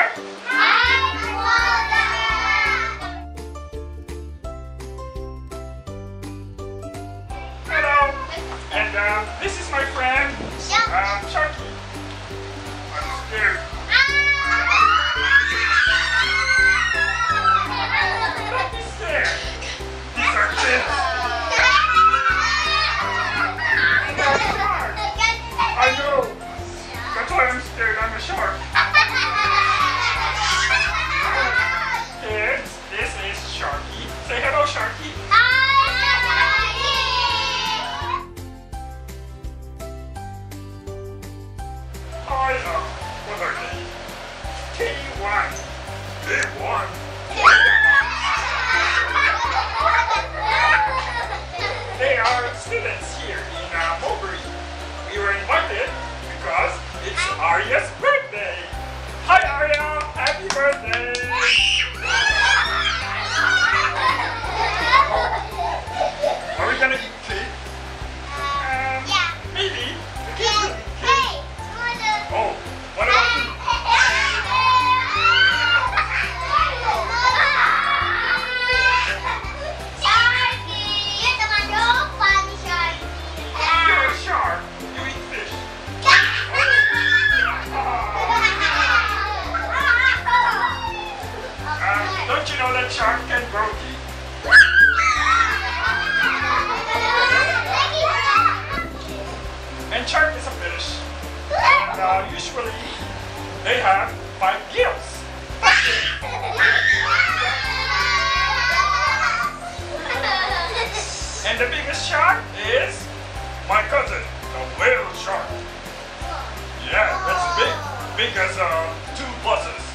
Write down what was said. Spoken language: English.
shark. Hi, hello. And this is my friend, Sharky. I'm scared. Don't be scared. These are kids. And I'm a shark. I know. That's why I'm scared. I'm a shark. Kids, this is Sharky. Say hello, Sharky. What are they? K1. Big one. They are students here in Mulberry. We were invited because it's Aria's birthday. Hi Aria, happy birthday! Are we gonna eat cake? Yeah. Maybe. The kids will eat cake. Oh, what about you? You're a shark. You eat fish. Don't you know that shark can grow teeth? And shark is a fish. And usually they have 5 gills. And the biggest shark is my cousin, the whale shark. Yeah, that's big. Big as 2 buses.